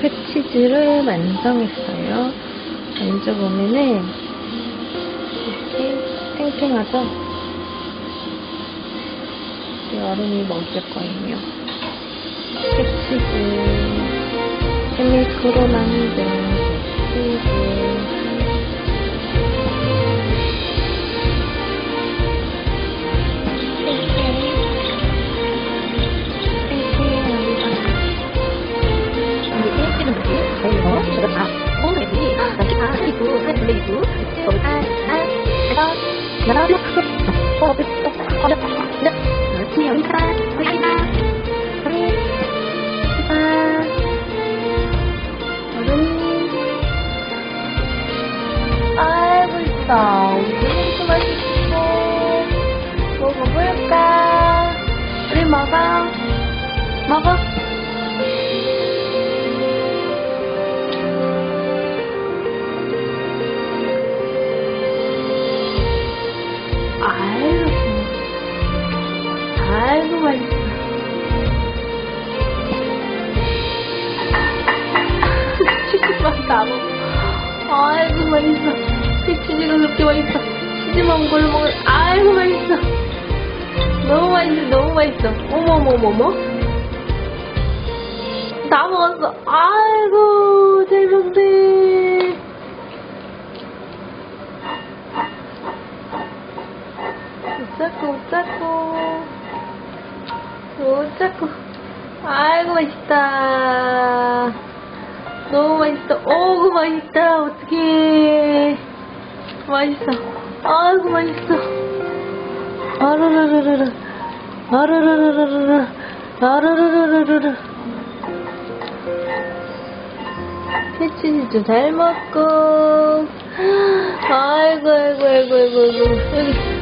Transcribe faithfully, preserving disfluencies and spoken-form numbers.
패치즈를 완성했어요. 만져보면은 이렇게 탱탱하죠? 여름이 먹을 거예요. 패치즈 케미크로 만든 패치즈. 저거 다 먹는 애들이 이렇게 다 그리고 살 돌리고 거기 다 해서 여러 개 어, 어, 어렵다. 그렇지, 여기다, 여기다, 여기, 여기다, 어른이. 아이고, 이쁘다. 우리 이렇게 맛있어. 먹어볼까? 우리 먹어. 먹어. 아이고, 아이고, 맛있어. 치즈만 다 먹어. 아이고, 맛있어. 그 치즈가 그렇게 맛있어. 치즈만 걸로 먹어. 아이고, 맛있어. 너무 맛있어, 너무 맛있어. 어머머머머. 다 먹었어. 아이고, 잘 먹네. 우짜꾸 우짜꾸 우짜꾸. 아이고 맛있다. 너무 맛있어. 오구 맛있다. 어떡해. 맛있어. 아이고 맛있어. 아르르르르르 아르르르르르 아르르르르르. 패치즈도 잘 먹고. 아이고 아이고 아이고 아이고 아이고. 여기